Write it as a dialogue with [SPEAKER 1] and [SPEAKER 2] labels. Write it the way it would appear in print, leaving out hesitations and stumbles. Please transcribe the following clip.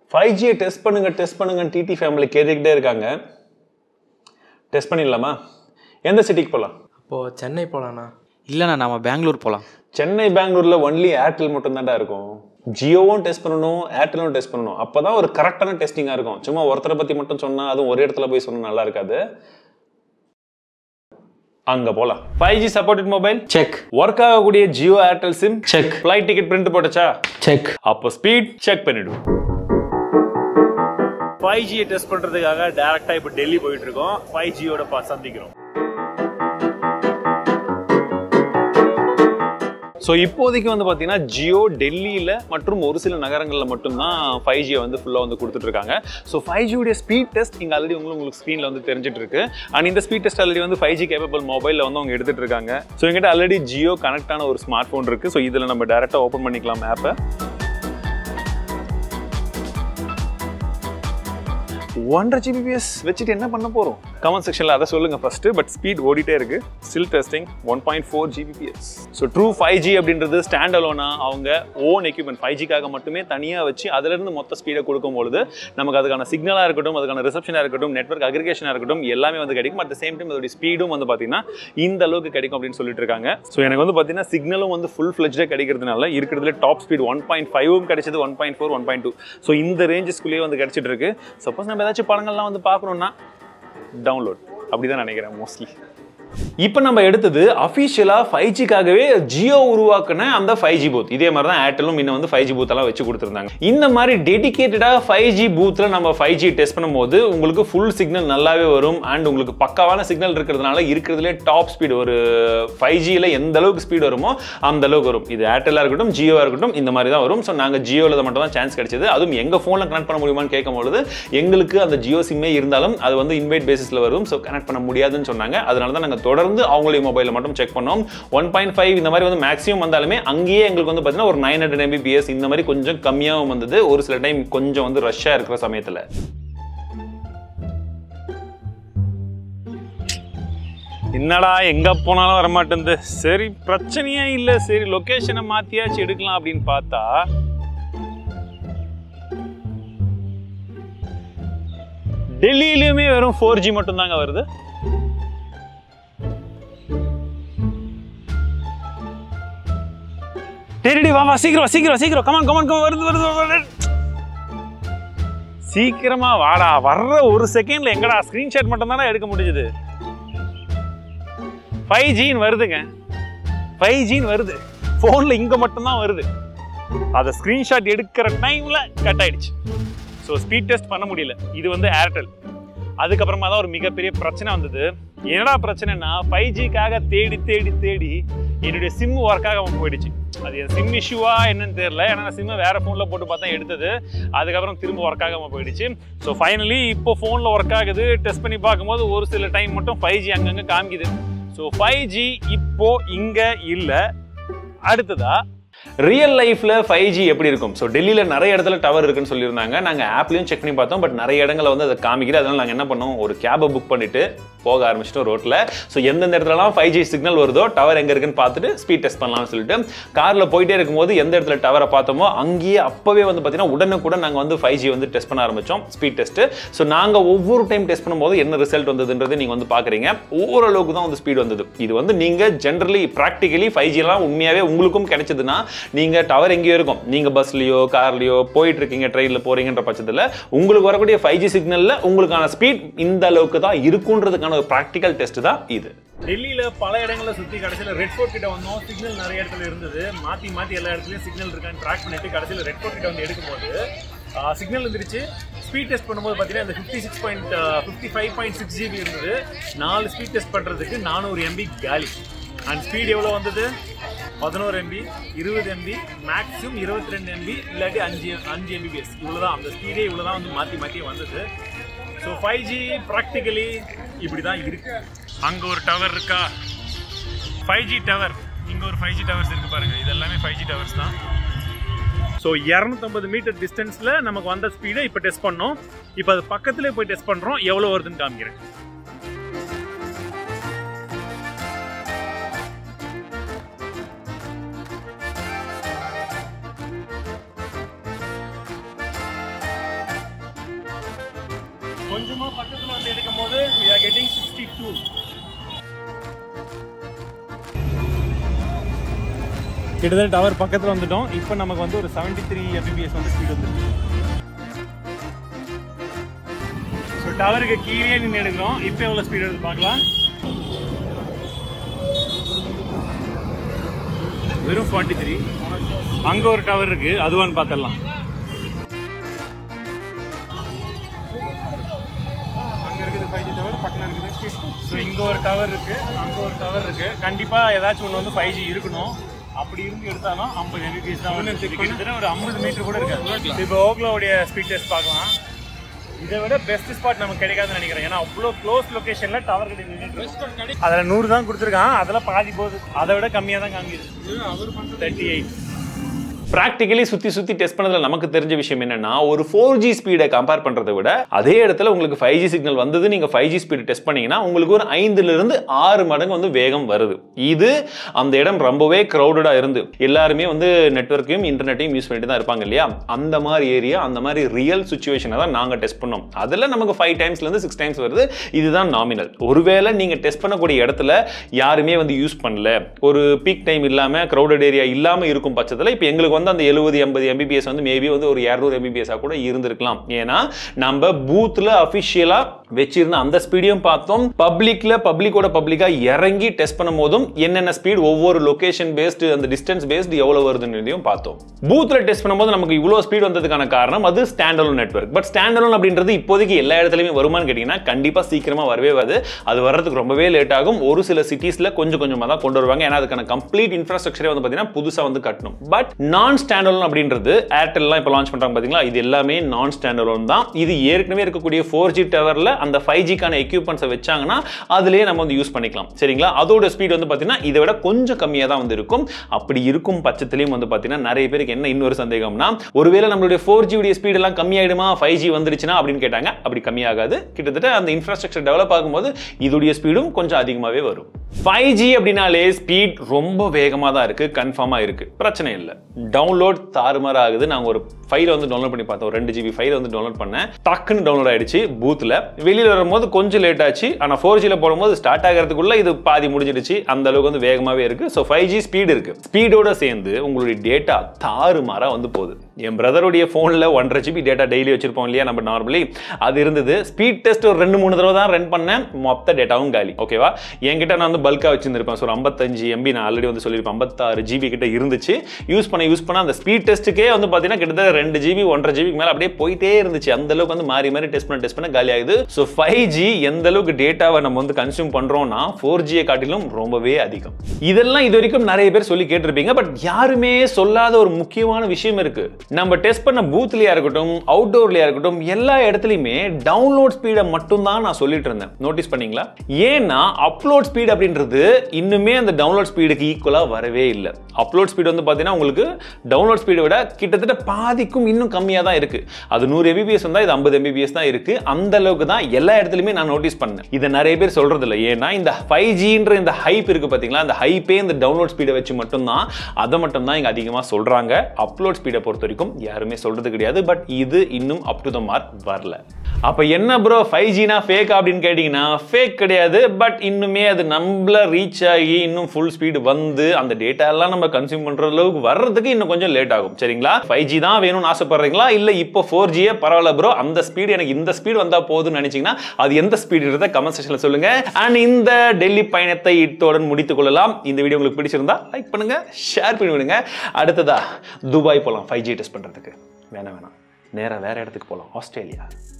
[SPEAKER 1] 5G test பண்ணுங்க DD family கேட்டுக்கிட்டே இருக்காங்க. டெஸ்ட் பண்ணிடலாமா? எந்த சிட்டிக்கு போகலாம்?
[SPEAKER 2] அப்போது சென்னை போகலாண்ணா. இல்லைண்ணா நம்ம பெங்களூர் போகலாம்.
[SPEAKER 1] சென்னை பெங்களூரில் ஒன்லி ஏர்டெல் மட்டும்தான்டா இருக்கும். ஜியோவும் டெஸ்ட் பண்ணணும், ஏர்டெலும் டெஸ்ட் பண்ணணும். அப்போ தான் ஒரு கரெக்டான டெஸ்டிங்காக இருக்கும். சும்மா ஒருத்தரை பற்றி மட்டும் சொன்னால் அதுவும் ஒரு இடத்துல போய் சொன்னால் நல்லா இருக்காது. அங்கே போகலாம். 5G supported mobile check. Work ஆகக்கூடிய Jio Airtel sim check. Flight ticket print போட்டுச்சா செக். அப்போ ஸ்பீட் செக் பண்ணிவிடும். 5G டெஸ்ட் பண்றதுக்காக டைரக்டா இப்ப டெல்லி போயிட்டு இருக்கோம். 5Gயோட சந்திக்கிறோம். ஸோ இப்போதைக்கு வந்து பார்த்தீங்கன்னா ஜியோ டெல்லியில் மற்றும் ஒரு சில நகரங்களில் மட்டும்தான் 5G வந்து ஃபுல்லாக வந்து கொடுத்துட்டு இருக்காங்க. ஸோ 5Gயோடைய ஸ்பீட் டெஸ்ட் இங்கே ஆல்ரெடி உங்களுக்கு ஸ்க்ரீனில் வந்து தெரிஞ்சிட்டு இருக்கு. அண்ட் இந்த ஸ்பீட் டெஸ்ட் ஆல்ரெடி வந்து 5G கேப்பபிள் மொபைலில் வந்து அவங்க எடுத்துட்டு இருக்காங்க. ஸோ எங்கிட்ட ஆல்ரெடி ஜியோ கனெக்ட் ஆன ஒரு ஸ்மார்ட் ஃபோன் இருக்கு. ஸோ இதில் நம்ம டேரெக்டாக ஓப்பன் பண்ணிக்கலாம் ஆப்பை. 1.5 Gbps வச்சுட்டு என்ன பண்ண போறோம்? கமெண்ட் செக்ஷன்ல அதை சொல்லுங்க ஃபர்ஸ்ட். பட் ஸ்பீட் ஓடிட்டே இருக்கு. Still testing 1.4 Gbps. So true 5G அப்படின்றது ஸ்டாண்ட் அலோனா அவங்க ஓன் எக்யூப்மெண்ட் 5Gக்காக மட்டுமே தனியாக வச்சு அதுல இருந்து மொத்த ஸ்பீடை கொடுக்கும்பொழுது நமக்கு அதுக்கான சிக்னலாக இருக்கட்டும், அதுக்கான ரிசப்ஷனாக இருக்கட்டும், நெட்வொர்க் அக்ரிகேஷனாக இருக்கட்டும் எல்லாமே வந்து கிடைக்கும். அட் த சேம் டைம் அதோட ஸ்பீடும் வந்து பார்த்தீங்கன்னா இந்த அளவுக்கு கிடைக்கும் அப்படின்னு சொல்லிட்டு இருக்காங்க. ஸோ எனக்கு வந்து பார்த்தீங்கன்னா சிக்னலும் வந்து ஃபுல் ஃபிளெஜ்டாக கிடைக்கிறதுனால இருக்கிறதுல டாப் ஸ்பீட் 1.5 கிடைச்சது, 1.4, 1.2. ஸோ இந்த ரேஞ்சஸ்குள்ளேயே வந்து கிடைச்சிட்டு இருக்கு. சப்போஸ் நம்ம ஏதாச்சும் படங்கள்லாம் வந்து பார்க்கணும்னா டவுன்லோட் அப்படிதான் நினைக்கிறேன் மோஸ்ட்லி. இப்போ நம்ம எடுத்தது அஃபிஷியலாக 5Gக்காகவே ஜியோ உருவாக்குன அந்த 5G பூத். இதே மாதிரி தான் ஏர்டெலும் இன்னும் வந்து 5G பூத்தெல்லாம் வச்சு கொடுத்துருந்தாங்க. இந்த மாதிரி டெடிகேட்டடாக 5G பூத்தில் நம்ம 5G டெஸ்ட் பண்ணும்போது உங்களுக்கு ஃபுல் சிக்னல் நல்லாவே வரும். அண்ட் உங்களுக்கு பக்காவான சிக்னல் இருக்கிறதுனால இருக்கிறதுலே டாப் ஸ்பீடு ஒரு 5Gயில் எந்த அளவுக்கு ஸ்பீடு வருமோ அந்த அளவுக்கு வரும். இது ஏர்டெல்லாக இருக்கட்டும், ஜியோவாக இருக்கட்டும், இந்த மாதிரி தான் வரும். ஸோ நாங்கள் ஜியோவில் மட்டும் தான் சான்ஸ் கிடைச்சது. அதுவும் எங்கள் ஃபோனில் கனெக்ட் பண்ண முடியுமான்னு கேட்கும்போது எங்களுக்கு அந்த ஜியோ சிம்மே இருந்தாலும் அது வந்து இன்வைட் பேசிஸில் வரும். ஸோ கனெக்ட் பண்ண முடியாதுன்னு சொன்னாங்க. அதனால தான் நாங்கள் தொடர்ந்து அவங்களுடைய மொபைலில் மட்டும் செக் பண்ணோம். 1.5 இந்த மாதிரி வந்து மேக்ஸிமம் வந்தாலுமே அங்கேயே எங்களுக்கு வந்து பார்த்தீங்கன்னா ஒரு 900 Mbps இந்த மாதிரி கொஞ்சம் கம்மியாகவும் வந்தது. ஒரு சில டைம் கொஞ்சம் வந்து ரஷ்ஷாக இருக்கிற சமயத்தில். என்னடா எங்க போனாலும் வரமாட்டேங்குது. சரி பிரச்சனையே இல்லை, சரி லொகேஷனை மாத்தியாச்சு எடுக்கலாம் அப்படின்னு பார்த்தா டெல்லியிலுமே வெறும் 4G மட்டும் தாங்க வருது. டேடி வா சீக்கிரம் கமான் வருது. சீக்கிரமா வாடா. வர்ற ஒரு செகண்ட்ல எங்கடா ஸ்கிரீன்ஷாட் மட்டும் தானே எடுக்க முடிஞ்சது. 5Gன்னு வருதுங்க. 5Gன்னு வருது. போன்ல இங்க மட்டும் தான் வருது. அத ஸ்கிரீன்ஷாட் எடுக்கிற டைம்ல கட் ஆயிடுச்சு. ஸோ ஸ்பீட் டெஸ்ட் பண்ண முடியல. இது வந்து ஏர்டெல். அதுக்கப்புறமா தான் ஒரு மிகப்பெரிய பிரச்சனை வந்தது. என்னடா பிரச்சனைனா 5Gக்காக தேடி என்னுடைய சிம் ஒர்க் ஆகாம போயிடுச்சு. அது என் சிம் இஷ்யூவா என்னன்னு தெரியல. ஏன்னா நான் சிம்மை வேற ஃபோனில் போட்டு பார்த்தா எடுத்தது. அதுக்கப்புறம் திரும்ப ஒர்க் ஆகாமல் போயிடுச்சு. ஸோ ஃபைனலி இப்போ ஃபோனில் ஒர்க் ஆகுது. டெஸ்ட் பண்ணி பார்க்கும்போது ஒரு சில டைம் மட்டும் 5G அங்கங்கே காமிக்குது. ஸோ 5G இப்போ இங்கே இல்லை. அடுத்ததா ரியல் லைஃப்ல 5G எப்படி இருக்கும்? ஸோ டெல்லியில் நிறைய இடத்துல டவர் இருக்குன்னு சொல்லியிருந்தாங்க. நாங்கள் ஆப்லையும் செக் பண்ணி பார்த்தோம். பட் நிறைய இடங்களை வந்து அதை காமிக்குது. அதனால நாங்கள் என்ன பண்ணோம், ஒரு கேபை புக் பண்ணிட்டு போக ஆரம்பிச்சிட்டோம் ரோட்டில். ஸோ எந்தெந்த இடத்துலலாம் 5G சிக்னல் வருதோ டவர் எங்கே இருக்குன்னு பார்த்துட்டு ஸ்பீட் டெஸ்ட் பண்ணலாம்னு சொல்லிட்டு காரில் போயிட்டே இருக்கும்போது எந்த இடத்துல டவரை பார்த்தோமோ அங்கேயே அப்போவே வந்து பார்த்தீங்கன்னா உடனுக்குடன் நாங்கள் வந்து 5G வந்து டெஸ்ட் பண்ண ஆரம்பித்தோம், ஸ்பீட் டெஸ்ட்டு. ஸோ நாங்கள் ஒவ்வொரு டைம் டெஸ்ட் பண்ணும்போது என்ன ரிசல்ட் வந்ததுன்றது நீங்கள் வந்து பார்க்குறீங்க. ஓரளவுக்கு தான் வந்து ஸ்பீட் வந்தது. இது வந்து நீங்கள் ஜென்ரலி ப்ராக்டிக்கலி 5Gலாம் உண்மையாகவே உங்களுக்கும் கிடைச்சதுன்னா நீங்கள் டவர் எங்கேயோ இருக்கும், நீங்கள் பஸ்லையோ கார்லையோ போயிட்டு இருக்கீங்க, ட்ரெயினில் போகிறீங்கன்ற பட்சத்தில் உங்களுக்கு வரக்கூடிய 5G சிக்னலில் உங்களுக்கான ஸ்பீட் இந்த அளவுக்கு தான் இருக்குன்றதுக்கான ஒரு ப்ராக்டிக்கல் டெஸ்ட் தான் இது. டெல்லியில் பல இடங்களில் சுற்றி கடைசியில் ரெட் ஃபோர்ட் கிட்ட வந்தோம். சிக்னல் நிறைய இடத்துல இருந்தது. மாற்றி எல்லா இடத்துலையும் சிக்னல் இருக்கான்னு ட்ராக் பண்ணிட்டு கடைசியில் ரெட் ஃபோர்ட் கிட்ட வந்து எடுக்கும்போது சிக்னல் இருந்துருச்சு. ஸ்பீட் டெஸ்ட் பண்ணும்போது பார்த்தீங்கன்னா இந்த 55.6 GB இருந்தது. 4 ஸ்பீட் டெஸ்ட் பண்ணுறதுக்கு 400 MB காலி. அண்ட் ஸ்பீட் எவ்வளோ வந்தது? 11 MB, 20 MB, மேக்ஸிமம் 22 MB, இல்லாட்டி 5 Mbps. இவ்வளோதான் அந்த ஸ்பீடே இவ்வளோதான் வந்து மாற்றி வந்தது. ஸோ 5G ப்ராக்டிக்கலி இப்படி தான் இருக்கு. அங்கே ஒரு டவர் இருக்கா, 5G டவர். இங்கே ஒரு 5G டவர்ஸ் இருக்கு பாருங்க. இது எல்லாமே 5G டவர்ஸ் தான். ஸோ 250 மீட்டர் டிஸ்டன்ஸில் நமக்கு வந்த ஸ்பீடை இப்போ டெஸ்ட் பண்ணோம். இப்போ அது பக்கத்துலேயே போய் டெஸ்ட் பண்ணுறோம். எவ்வளோ வருதுன்னு காமிக்கிறேன். கொஞ்சமா பக்கத்துல வந்து எடுக்கும்போது we are getting 62. கிட்டத்தட்ட டவர் பக்கத்துல வந்துட்டோம். இப்போ நமக்கு வந்து ஒரு 73 mbps வந்து ஸ்பீட் வந்துருக்கு. ஸோ டவருக்கு கீழே நின்று எடுக்கிறோம். இப்போ எவ்வளோ ஸ்பீட் எடுத்து பார்க்கலாம். வெறும் 43. அங்க ஒரு டவர் இருக்கு, அதுவான்னு பார்த்துடலாம். அங்க இருக்குது 5G டவர், பக்கத்துல இருக்குது. ஸோ இங்க ஒரு டவர் இருக்கு, அங்க ஒரு டவர் இருக்கு. கண்டிப்பா ஏதாச்சும் ஒன்று வந்து 5G இருக்கணும். அப்படி இருந்து எடுத்தாலும் 50 mbps தான். கிட்டத்தட்ட ஒரு 50 மீட்டர் கூட இருக்கு. இப்போ ஓக்லோவுடைய ஸ்பீட் டெஸ்ட் பார்க்கலாம். இதை விட பெஸ்ட் ஸ்பாட் நமக்கு கிடைக்காதுன்னு நினைக்கிறேன். ஏன்னா அவ்வளோ க்ளோஸ் லொகேஷன்ல டவர் கிடையாது. அதில் 100 தான் கொடுத்துருக்கான், அதில் பாதி போகுது. அதை விட கம்மியாக தான் காமிக்குது. 38. ப்ராக்டிக்கலி சுற்றி டெஸ்ட் பண்ணதில் நமக்கு தெரிஞ்ச விஷயம் என்னன்னா, ஒரு 4G ஸ்பீடை கம்பேர் பண்ணுறதை விட அதே இடத்துல உங்களுக்கு 5G சிக்னல் வந்தது, நீங்கள் 5G ஸ்பீடு டெஸ்ட் பண்ணீங்கன்னா உங்களுக்கு ஒரு 5லிருந்து 6 மடங்கு வந்து வேகம் வருது. இது அந்த இடம் ரொம்பவே க்ரௌடடாக இருந்து எல்லாருமே வந்து நெட்வொர்க்கையும் இன்டர்நெட்டையும் யூஸ் பண்ணிட்டு தான் இருப்பாங்க இல்லையா. அந்த மாதிரி ஏரியா, அந்த மாதிரி ரியல் சுச்சுவேஷனை தான் நாங்கள் டெஸ்ட் பண்ணோம். அதில் நமக்கு 5 டைம்ஸ்லேருந்து 6 டைம்ஸ் வருது. இதுதான் நாமினல். ஒருவேளை நீங்கள் டெஸ்ட் பண்ணக்கூடிய இடத்துல யாருமே வந்து யூஸ் பண்ணல, ஒரு பீக் டைம் இல்லாமல் க்ரௌடட் ஏரியா இல்லாமல் இருக்கும் பட்சத்தில் இப்போ எங்களுக்கு வந்து அந்த 70-80 mbps வந்து மேபி வந்து ஒரு 200 mbps கூட இருந்திருக்கலாம். ஏன்னா நம்ம பூத்ல அபிஷியலா வச்சிருந்த அந்த ஸ்பீடையும் பார்த்தோம், பப்ளிக்கோட பப்ளிக்கா இறங்கி டெஸ்ட் பண்ணும் போதும் என்னென்ன ஸ்பீட் ஒவ்வொரு லொகேஷன் பேஸ்டு அந்த டிஸ்டன்ஸ் பேஸ்டு எவ்வளவு வருதுன்னு பார்த்தோம். பூத்ல டெஸ்ட் பண்ணும்போது நமக்கு இவ்வளவு ஸ்பீட் வந்ததுக்கான காரணம் அது stand alone network. But stand alone அப்படின்றது இப்போதைக்கு எல்லா இடத்துலயுமே வருமானு கேட்டீங்கன்னா கண்டிப்பா சீக்கிரமா வரவே வராது. அது வர்றதுக்கு ரொம்பவே லேட் ஆகும். ஒரு சில சிட்டிஸ்ல கொஞ்சம் கொஞ்சமா தான் கொண்டு வருவாங்க. ஏன்னா அதுக்கான கம்ப்ளீட் இன்ஃப்ராஸ்ட்ரக்சரே வந்து பாத்தீங்கன்னா புதுசா வந்து கட்டணும். பட் நான் ஸ்டாண்ட் அலோன் அப்படின்றது ஏர்டெல்லாம் இப்போ லான்ச் பண்றாங்க பாத்தீங்களா, இது எல்லாமே நான் ஸ்டாண்ட் அலோன் தான். இது ஏற்கனவே இருக்கக்கூடிய 4G டவர்ல அந்த 5G-க்கான எக்யூப்மெண்ட்ஸை வச்சாங்கன்னா அதுலயே நம்ம வந்து யூஸ் பண்ணிக்கலாம். சரிங்களா? அதோட ஸ்பீட் வந்து பாத்தீங்கன்னா இதை விட கொஞ்சம் கம்மியா தான் வந்து இருக்கும். அப்படி இருக்கும் பட்சத்திலையும் வந்து பாத்தீங்கன்னா நிறைய பேருக்கு என்ன இன்னொரு சந்தேகம்னா, ஒருவேளை நம்மளுடைய 4G உடைய ஸ்பீட் எல்லாம் கம்மியாயிடுமா 5G வந்துருச்சுன்னா அப்படின்னு கேட்டாங்க. அப்படி கம்மியாகாது. கிட்டத்தட்ட அந்த இன்ஃப்ராஸ்ட்ரக்சர் டெவலப் ஆகும்போது இதோடைய ஸ்பீடும் கொஞ்சம் அதிகமாகவே வரும். 5G அப்படின்னாலே ஸ்பீட் ரொம்ப வேகமாக தான் இருக்கு, கன்ஃபார்மா இருக்கு, பிரச்சனை இல்லை. டவுன்லோட் தாறுமாறா ஆகுது. நாங்கள் ஒரு ஃபைலை வந்து டவுன்லோட் பண்ணி பார்த்தோம், 2 GB ஃபைலை வந்து டவுன்லோட் பண்ணேன். டக்குன்னு டவுன்லோட் ஆயிடுச்சு பூத்தில். வெளியில் வரும்போது கொஞ்சம் லேட் ஆச்சு. ஆனால் 4G போடும்போது ஸ்டார்ட் ஆகிறதுக்குள்ள இது பாதி முடிஞ்சிடுச்சு. அந்த அளவுக்கு வந்து வேகமாகவே இருக்கு. ஸோ 5G ஸ்பீடு இருக்கு. ஸ்பீடோட சேர்ந்து உங்களுடைய டேட்டா தாறுமாறா வந்து போகுது. என் பிரதருடைய ஃபோனில் 1.5 GB டேட்டா டெய்லி வச்சிருப்போம் இல்லையா நம்ம நார்மலி, அது இருந்தது. ஸ்பீட் டெஸ்ட் ஒரு 2-3 தடவை தான் ரன் பண்ணேன், மொத்த டேட்டாவும் காலி. ஓகேவா? என்கிட்ட நான் வந்து பல்காக வச்சிருந்திருப்பேன். ஸோ 55 MB நான் ஆல்ரெடி வந்து சொல்லியிருப்பேன், 56 GB கிட்ட இருந்துச்சு. யூஸ் பண்ண அந்த ஸ்பீட் டெஸ்ட்டுக்கே வந்து பார்த்தீங்கன்னா கிட்டத்தட்ட 2 GB 1.5 GB மேலே அப்படியே போயிட்டே இருந்துச்சு. அந்த அளவுக்கு வந்து மாறி டெஸ்ட் பண்ண காலி ஆகுது. ஸோ 5G எந்த அளவுக்கு டேட்டாவை நம்ம வந்து கன்சியூம் பண்றோம்னா 4G காட்டிலும் ரொம்பவே அதிகம். இதெல்லாம் இது வரைக்கும் நிறைய பேர் சொல்லி கேட்டிருப்பீங்க. பட் யாருமே சொல்லாத ஒரு முக்கியமான விஷயம் இருக்கு. நம்ம டெஸ்ட் பண்ண பூத்லயா இருக்கட்டும், அவுட்டோர்லயா இருக்கட்டும், எல்லா இடத்துலயுமே டவுன்லோட் ஸ்பீடை மட்டும் தான் நான் சொல்லிட்டு இருந்தேன். நோட்டீஸ் பண்ணீங்களா? ஏன்னா அப்லோட் ஸ்பீட் அப்படின்றது இன்னுமே அந்த டவுன்லோட் ஸ்பீடுக்கு ஈக்குவலா வரவே இல்லை. அப்லோட் ஸ்பீடு வந்து பாத்தீங்கன்னா உங்களுக்கு டவுன்லோட் ஸ்பீடை விட கிட்டத்தட்ட பாதிக்கும் இன்னும் கம்மியா தான் இருக்கு. அது 100 mbps வந்தா இது 50 mbps தான் இருக்கு. அந்த அளவுக்கு தான் எல்லா இடத்துலயுமே நான் நோட்டீஸ் பண்ணேன். இதை நிறைய பேர் சொல்றது இல்லை. ஏன்னா இந்த 5Gன்ற இந்த ஹைப் இருக்கு பாத்தீங்களா, இந்த ஹைப்பே இந்த டவுன்லோட் ஸ்பீடை வச்சு மட்டும்தான், அதை மட்டும் தான் இங்க அதிகமா சொல்றாங்க. அப்லோட் ஸ்பீடை பொறுத்த வரைக்கும் யாருமே சொல்றது கிடையாது. பட் இது இன்னும் அப் டு த மார்க் வரல. அப்ப என்ன ப்ரோ 5Gனா ஃபேக் அப்படின்னு கேட்டீங்கன்னா ஃபேக் கிடையாது. பட் இன்னுமே அது நம்மள ரீச் ஆகி இன்னும் ஃபுல் ஸ்பீடு வந்து அந்த டேட்டா எல்லாம் நம்ம கன்சியூம் பண்ற அளவுக்கு வர்றதுக்கு இன்னும் கொஞ்சம் லேட் ஆகும். சரிங்களா? 5G தான் வேணும்னு ஆசைப்படுறீங்களா, இல்ல இப்போ 4Gயே பரவாயில்ல ப்ரோ, அந்த ஸ்பீடு எனக்கு இந்த ஸ்பீடு வந்தா போதும்னு நினைச்சீங்கன்னா அது எந்த ஸ்பீடுன்றத கமெண்ட் செக்ஷன்ல சொல்லுங்க. அண்ட் இந்த டெல்லி பயணத்தை இத்துடன் முடித்துக் கொள்ளலாம். இந்த வீடியோ உங்களுக்கு பிடிச்சிருந்தா லைக் பண்ணுங்க, ஷேர் பண்ணி விடுங்க. அடுத்ததா துபாய் போலாம் 5G டெஸ்ட் பண்றதுக்கு. வேணாம் நேரா வேற இடத்துக்கு போலாம், ஆஸ்திரேலியா.